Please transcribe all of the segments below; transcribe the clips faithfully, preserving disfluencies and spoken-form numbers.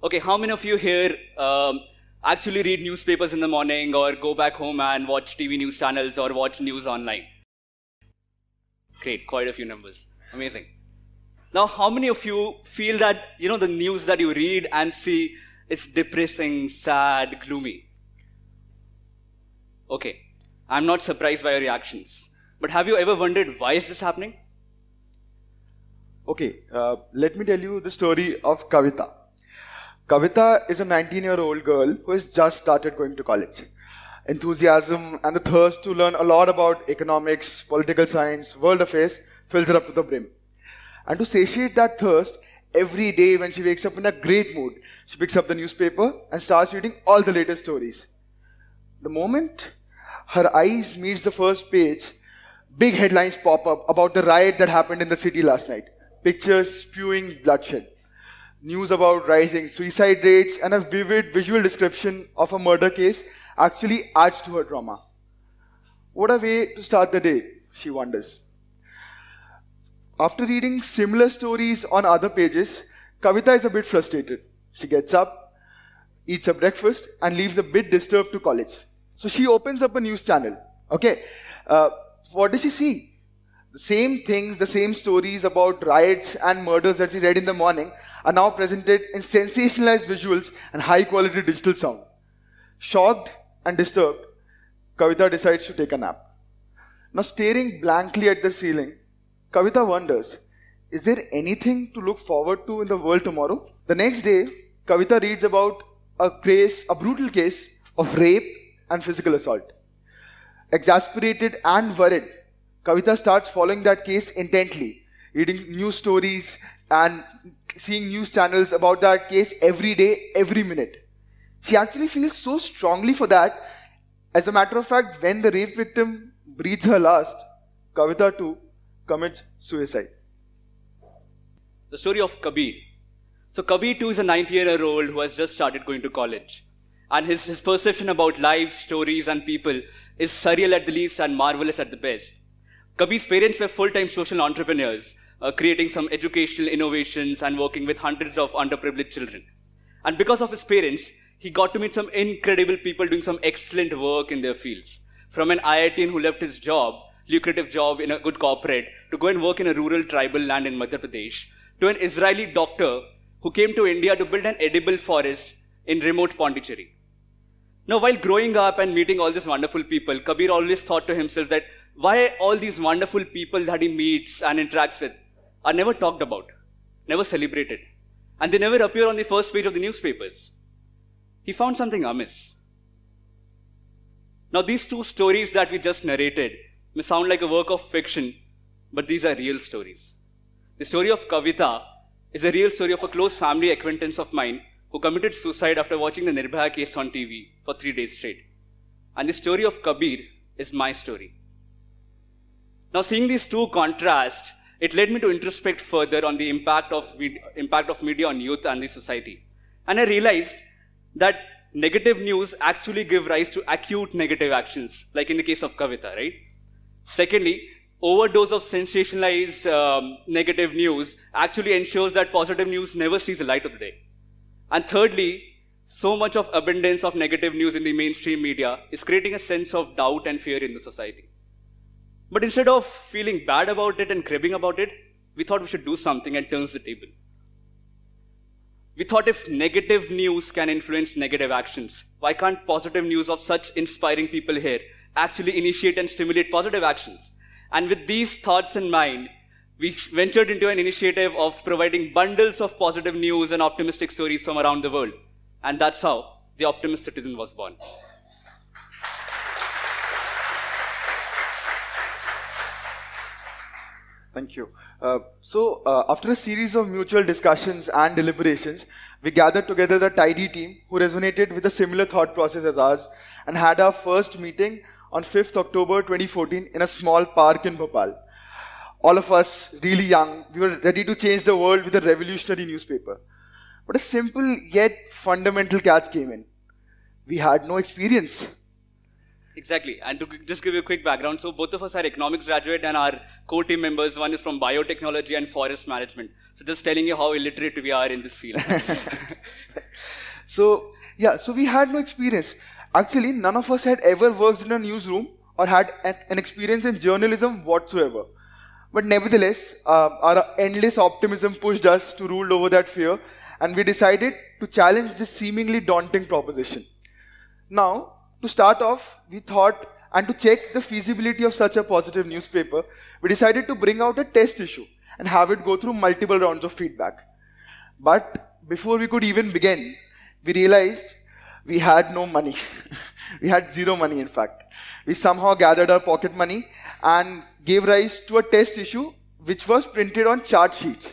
Okay, how many of you here um, actually read newspapers in the morning or go back home and watch T V news channels or watch news online? Great, quite a few numbers. Amazing. Now, how many of you feel that, you know, the news that you read and see is depressing, sad, gloomy? Okay, I'm not surprised by your reactions. But have you ever wondered why is this happening? Okay, uh, let me tell you the story of Kavita. Kavita is a nineteen-year-old girl who has just started going to college. Enthusiasm and the thirst to learn a lot about economics, political science, world affairs fills her up to the brim. And to satiate that thirst, every day when she wakes up in a great mood, she picks up the newspaper and starts reading all the latest stories. The moment her eyes meets the first page, big headlines pop up about the riot that happened in the city last night. Pictures spewing bloodshed. News about rising suicide rates and a vivid visual description of a murder case actually adds to her trauma. What a way to start the day, she wonders. After reading similar stories on other pages, Kavita is a bit frustrated. She gets up, eats a breakfast, and leaves a bit disturbed to college. So she opens up a news channel. Okay, uh, what does she see? The same things, the same stories about riots and murders that she read in the morning are now presented in sensationalized visuals and high-quality digital sound. Shocked and disturbed, Kavita decides to take a nap. Now, staring blankly at the ceiling, Kavita wonders, is there anything to look forward to in the world tomorrow? The next day, Kavita reads about a case, a brutal case of rape and physical assault. Exasperated and worried, Kavita starts following that case intently, reading news stories and seeing news channels about that case every day, every minute. She actually feels so strongly for that. As a matter of fact, when the rape victim breathes her last, Kavita too commits suicide. The story of Kabir. So Kabir too is a nineteen-year-old who has just started going to college. And his, his perception about life, stories and people is surreal at the least and marvelous at the best. Kabir's parents were full-time social entrepreneurs, uh, creating some educational innovations and working with hundreds of underprivileged children. And because of his parents, he got to meet some incredible people doing some excellent work in their fields. From an I I T N who left his job, lucrative job in a good corporate, to go and work in a rural tribal land in Madhya Pradesh, to an Israeli doctor who came to India to build an edible forest in remote Pondicherry. Now, while growing up and meeting all these wonderful people, Kabir always thought to himself that why all these wonderful people that he meets and interacts with are never talked about, never celebrated, and they never appear on the first page of the newspapers. He found something amiss. Now, these two stories that we just narrated may sound like a work of fiction, but these are real stories. The story of Kavita is a real story of a close family acquaintance of mine who committed suicide after watching the Nirbhaya case on T V for three days straight. And the story of Kabir is my story. Now, seeing these two contrasts, it led me to introspect further on the impact of, impact of media on youth and the society. And I realized that negative news actually give rise to acute negative actions, like in the case of Kavita, right? Secondly, overdose of sensationalized um, negative news actually ensures that positive news never sees the light of the day. And thirdly, so much of abundance of negative news in the mainstream media is creating a sense of doubt and fear in the society. But instead of feeling bad about it and cribbing about it, we thought we should do something and turn the table. We thought if negative news can influence negative actions, why can't positive news of such inspiring people here actually initiate and stimulate positive actions? And with these thoughts in mind, we ventured into an initiative of providing bundles of positive news and optimistic stories from around the world. And that's how the Optimist Citizen was born. Thank you. Uh, so, uh, after a series of mutual discussions and deliberations, we gathered together a tidy team who resonated with a similar thought process as ours and had our first meeting on fifth October twenty fourteen in a small park in Bhopal. All of us, really young, we were ready to change the world with a revolutionary newspaper. But a simple yet fundamental catch came in. We had no experience. Exactly. And to just give you a quick background, so both of us are economics graduate and our core team members, one is from biotechnology and forest management. So just telling you how illiterate we are in this field. So, yeah, so we had no experience. Actually, none of us had ever worked in a newsroom or had an experience in journalism whatsoever. But nevertheless, uh, our endless optimism pushed us to rule over that fear, and we decided to challenge this seemingly daunting proposition. Now, to start off, we thought, and to check the feasibility of such a positive newspaper, we decided to bring out a test issue and have it go through multiple rounds of feedback. But before we could even begin, we realized we had no money. We had zero money, in fact. We somehow gathered our pocket money and gave rise to a test issue which was printed on chart sheets.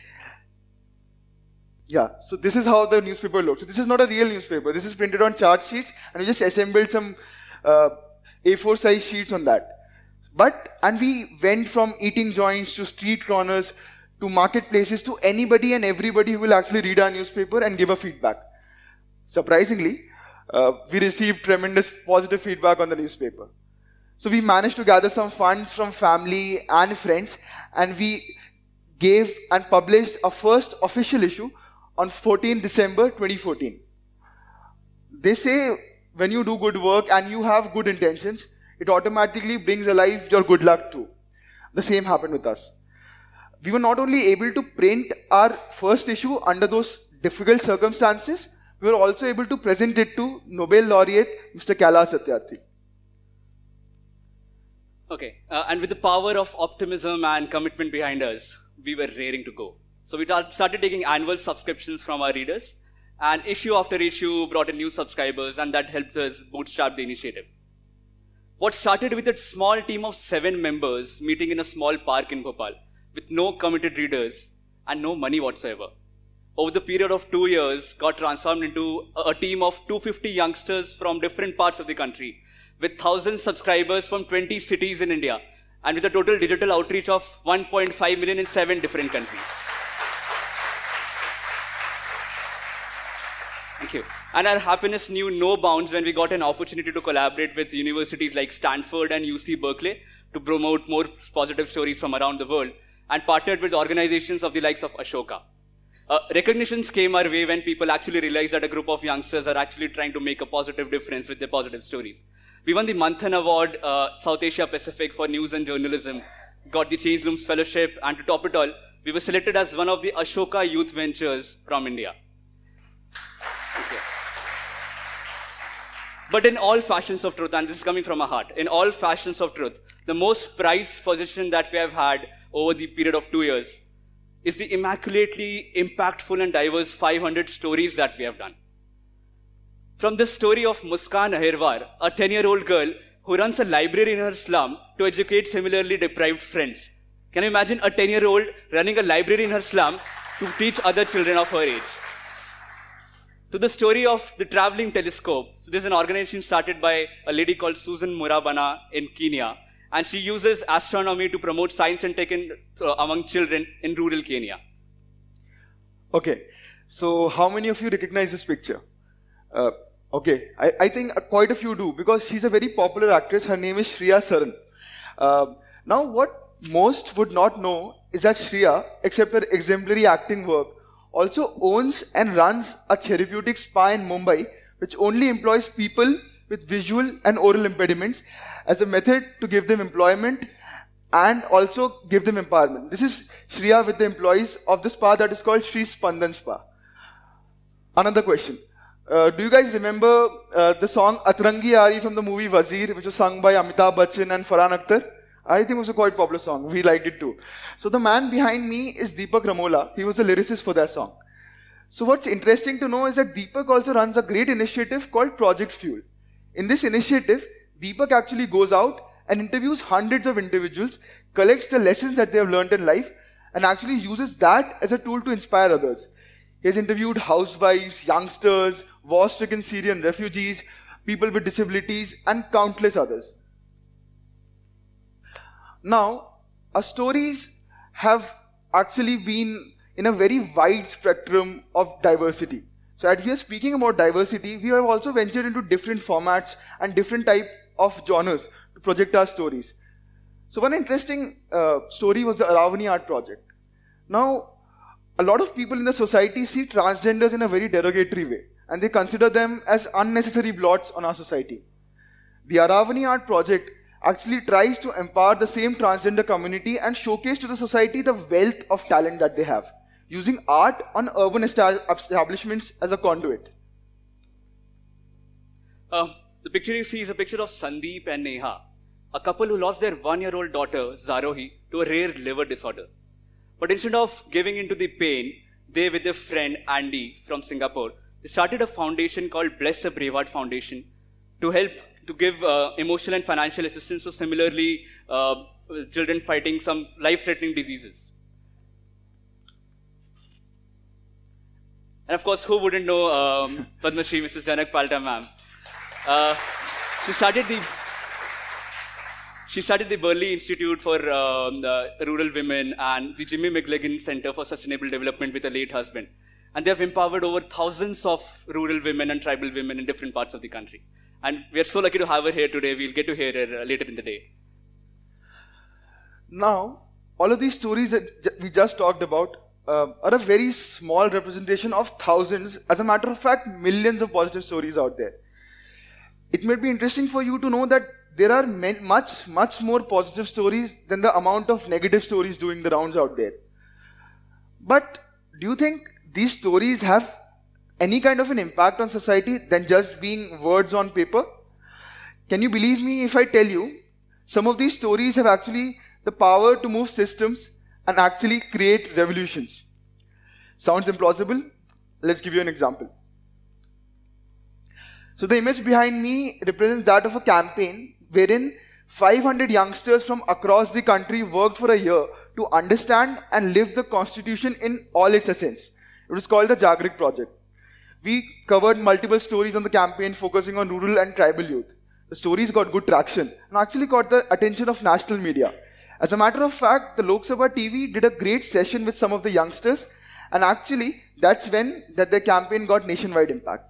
Yeah, so this is how the newspaper looks. So this is not a real newspaper. This is printed on chart sheets, and we just assembled some uh, A four size sheets on that. But, and we went from eating joints to street corners to marketplaces to anybody and everybody who will actually read our newspaper and give a feedback. Surprisingly, uh, we received tremendous positive feedback on the newspaper. So we managed to gather some funds from family and friends, and we gave and published our first official issue on fourteenth December twenty fourteen. They say when you do good work and you have good intentions, it automatically brings alive your good luck too. The same happened with us. We were not only able to print our first issue under those difficult circumstances, we were also able to present it to Nobel laureate Mister Kailash Satyarthi. Okay, uh, and with the power of optimism and commitment behind us, we were raring to go. So we started taking annual subscriptions from our readers, and issue after issue brought in new subscribers, and that helped us bootstrap the initiative. What started with a small team of seven members meeting in a small park in Bhopal, with no committed readers and no money whatsoever, over the period of two years got transformed into a team of two hundred fifty youngsters from different parts of the country, with one thousand subscribers from twenty cities in India, and with a total digital outreach of one point five million in seven different countries. Thank you. And our happiness knew no bounds when we got an opportunity to collaborate with universities like Stanford and U C Berkeley to promote more positive stories from around the world, and partnered with organizations of the likes of Ashoka. Uh, recognitions came our way when people actually realized that a group of youngsters are actually trying to make a positive difference with their positive stories. We won the Manthan Award, uh, South Asia Pacific for News and Journalism, got the Change Looms Fellowship, and to top it all, we were selected as one of the Ashoka Youth Ventures from India. Okay. But in all fashions of truth, and this is coming from our heart, in all fashions of truth, the most prized position that we have had over the period of two years is the immaculately impactful and diverse five hundred stories that we have done. From the story of Muskan Ahirwar, a ten-year-old girl who runs a library in her slum to educate similarly deprived friends. Can you imagine a ten-year-old running a library in her slum to teach other children of her age? To the story of the traveling telescope. So this is an organization started by a lady called Susan Murabana in Kenya, and she uses astronomy to promote science and tech in, uh, among children in rural Kenya. Okay, so how many of you recognize this picture? Uh, okay, I, I think quite a few do, because she's a very popular actress. Her name is Shriya Saran. Uh, now, what most would not know is that Shriya, except her exemplary acting work, also owns and runs a therapeutic spa in Mumbai, which only employs people with visual and oral impediments as a method to give them employment and also give them empowerment. This is Shriya with the employees of the spa that is called Shri Spandan Spa. Another question. Uh, do you guys remember uh, the song Atrangi Aari from the movie Wazir, which was sung by Amitabh Bachchan and Farhan Akhtar? I think it was a quite popular song. We liked it too. So the man behind me is Deepak Ramola. He was the lyricist for that song. So what's interesting to know is that Deepak also runs a great initiative called Project Fuel. In this initiative, Deepak actually goes out and interviews hundreds of individuals, collects the lessons that they have learned in life, and actually uses that as a tool to inspire others. He has interviewed housewives, youngsters, war-stricken Syrian refugees, people with disabilities, and countless others. Now, our stories have actually been in a very wide spectrum of diversity. So as we are speaking about diversity, we have also ventured into different formats and different type of genres to project our stories. So one interesting uh, story was the Aravani Art Project. Now, a lot of people in the society see transgenders in a very derogatory way. and they consider them as unnecessary blots on our society. The Aravani Art Project actually tries to empower the same transgender community and showcase to the society the wealth of talent that they have, using art on urban establishments as a conduit. Uh, the picture you see is a picture of Sandeep and Neha, a couple who lost their one-year-old daughter, Zarohi, to a rare liver disorder. But instead of giving into the pain, they, with their friend Andy from Singapore, they started a foundation called Bless a Braveheart Foundation to help to give uh, emotional and financial assistance to similarly uh, children fighting some life-threatening diseases. And of course, who wouldn't know um, Padma Shri, Missus Janak Palta ma'am? Uh, she started the She started the Burley Institute for um, the Rural Women and the Jimmy McLagan Center for Sustainable Development with a late husband. And they have empowered over thousands of rural women and tribal women in different parts of the country. And we are so lucky to have her here today. We'll get to hear her uh, later in the day. Now, all of these stories that we just talked about uh, are a very small representation of thousands, as a matter of fact, millions of positive stories out there. It may be interesting for you to know that there are much, much more positive stories than the amount of negative stories doing the rounds out there. But do you think these stories have any kind of an impact on society than just being words on paper? Can you believe me if I tell you, some of these stories have actually the power to move systems and actually create revolutions? Sounds implausible? Let's give you an example. So the image behind me represents that of a campaign wherein five hundred youngsters from across the country worked for a year to understand and live the constitution in all its essence. It was called the Jagrik Project. We covered multiple stories on the campaign focusing on rural and tribal youth. The stories got good traction and actually caught the attention of national media. As a matter of fact, the Lok Sabha T V did a great session with some of the youngsters, and actually that's when that their campaign got nationwide impact.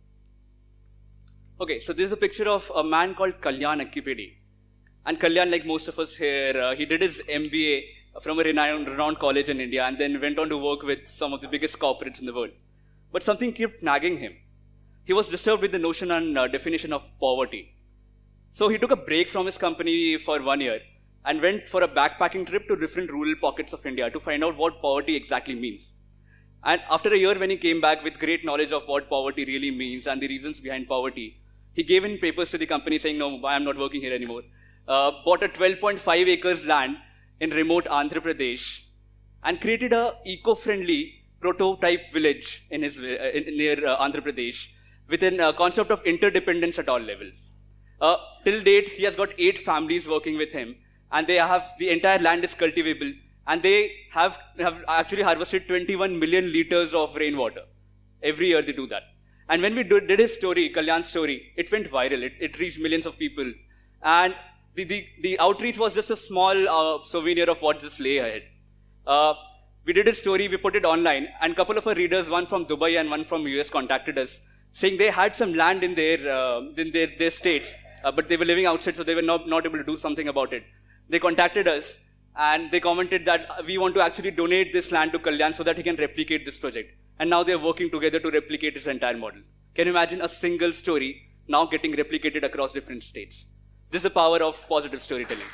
Okay, so this is a picture of a man called Kalyan Akkipedi. And Kalyan, like most of us here, uh, he did his M B A from a renowned, renowned college in India and then went on to work with some of the biggest corporates in the world. But something kept nagging him. He was disturbed with the notion and uh, definition of poverty. So he took a break from his company for one year and went for a backpacking trip to different rural pockets of India to find out what poverty exactly means. And after a year, when he came back with great knowledge of what poverty really means and the reasons behind poverty, he gave in papers to the company saying, no, I am not working here anymore. Uh, bought a twelve point five acres land in remote Andhra Pradesh and created a eco-friendly prototype village in his, uh, in, near uh, Andhra Pradesh with a uh, concept of interdependence at all levels. Uh, till date, he has got eight families working with him, and they have, the entire land is cultivable, and they have, have actually harvested twenty-one million liters of rainwater. Every year they do that. And when we do, did his story, Kalyan's story, it went viral. It, it reached millions of people. And the, the, the outreach was just a small uh, souvenir of what just lay ahead. Uh, we did his story, we put it online, and a couple of our readers, one from Dubai and one from U S, contacted us, saying they had some land in their, uh, in their, their states, uh, but they were living outside, so they were not, not able to do something about it. They contacted us, and they commented that we want to actually donate this land to Kalyan so that he can replicate this project. And now they're working together to replicate his entire model. Can you imagine a single story now getting replicated across different states? This is the power of positive storytelling.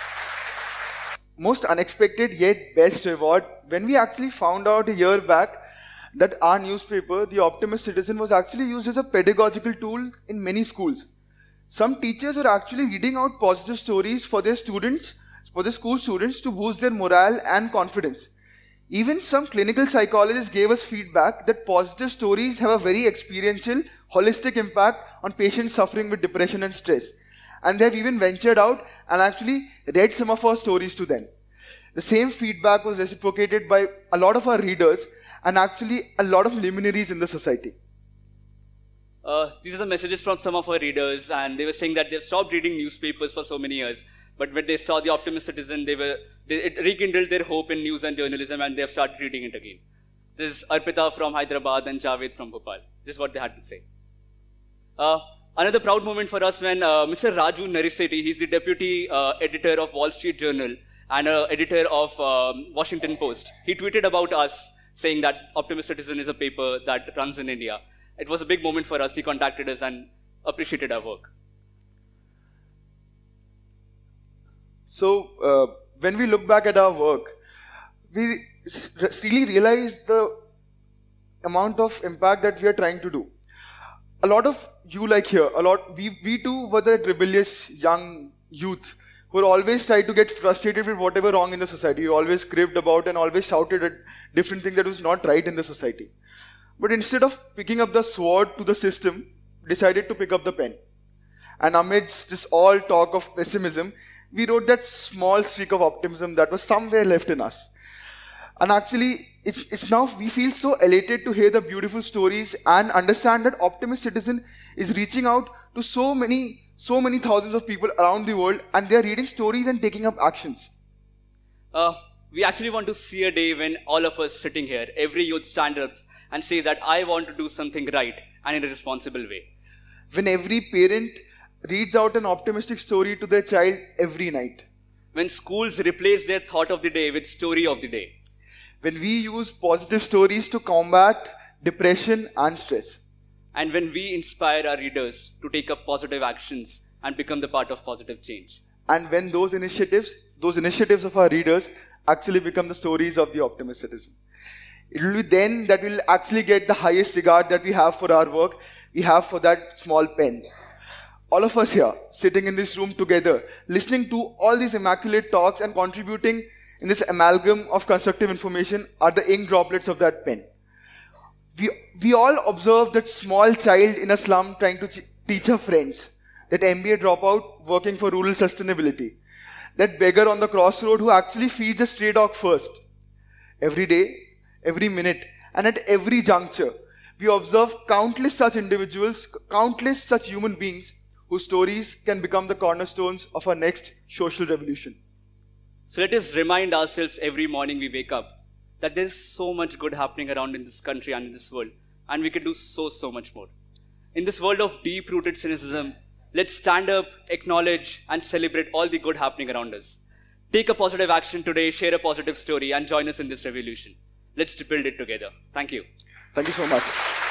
Most unexpected yet best reward, when we actually found out a year back that our newspaper, the Optimist Citizen, was actually used as a pedagogical tool in many schools. Some teachers are actually reading out positive stories for their students, for the school students, to boost their morale and confidence. Even some clinical psychologists gave us feedback that positive stories have a very experiential, holistic impact on patients suffering with depression and stress. And they have even ventured out and actually read some of our stories to them. The same feedback was reciprocated by a lot of our readers and actually a lot of luminaries in the society. Uh, these are the messages from some of our readers, and they were saying that they've stopped reading newspapers for so many years. But when they saw the Optimist Citizen, they were, they, it rekindled their hope in news and journalism, and they have started reading it again. This is Arpita from Hyderabad and Javed from Bhopal. This is what they had to say. Uh, another proud moment for us when uh, Mister Raju Nariseti, he's the deputy uh, editor of Wall Street Journal and uh, editor of um, Washington Post. He tweeted about us saying that Optimist Citizen is a paper that runs in India. it was a big moment for us. He contacted us and appreciated our work. So, uh, when we look back at our work, we really realize the amount of impact that we are trying to do. A lot of you like here, a lot, we, we too were the rebellious young youth who were always tried to get frustrated with whatever wrong in the society. We always craved about and always shouted at different things that was not right in the society. But instead of picking up the sword to the system, decided to pick up the pen. And amidst this all talk of pessimism, we wrote that small streak of optimism that was somewhere left in us. And actually, it's, it's now we feel so elated to hear the beautiful stories and understand that Optimist Citizen is reaching out to so many, so many thousands of people around the world, and they are reading stories and taking up actions. Uh, we actually want to see a day when all of us sitting here, every youth stands up and says that I want to do something right and in a responsible way. When every parent reads out an optimistic story to their child every night. When schools replace their thought of the day with story of the day. When we use positive stories to combat depression and stress. And when we inspire our readers to take up positive actions and become the part of positive change. And when those initiatives, those initiatives of our readers actually become the stories of the Optimist Citizen. It will be then that we'll actually get the highest regard that we have for our work, we have for that small pen. All of us here, sitting in this room together, listening to all these immaculate talks and contributing in this amalgam of constructive information are the ink droplets of that pen. We, we all observe that small child in a slum trying to teach her friends, that M B A dropout working for rural sustainability, that beggar on the crossroad who actually feeds a stray dog first. Every day, every minute, and at every juncture, we observe countless such individuals, countless such human beings whose stories can become the cornerstones of our next social revolution. So let us remind ourselves every morning we wake up that there is so much good happening around in this country and in this world, and we can do so, so much more. In this world of deep-rooted cynicism, let's stand up, acknowledge, and celebrate all the good happening around us. Take a positive action today, share a positive story, and join us in this revolution. Let's build it together. Thank you. Thank you so much.